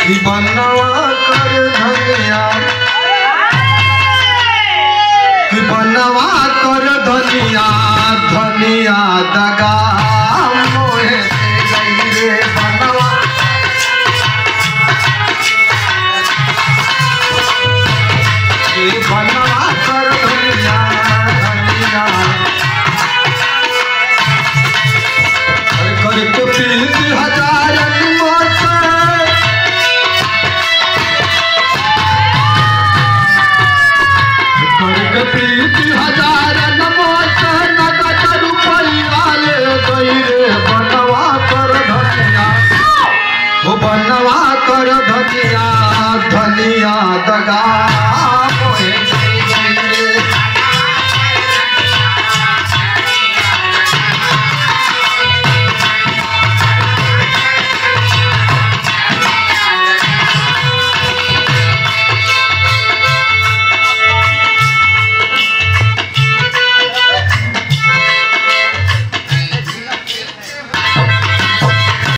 कि बनवा कर धनिया कि बनवा कर धनिया धनिया दगा मोहे दे गई रे बनवा कि बनवा कर धनिया धनिया करके प्रीत हजार प्रीति हजार नमोत नगद रुपया ले गई रे बनवा कर धनिया हो बनवा कर धनिया धनिया दगा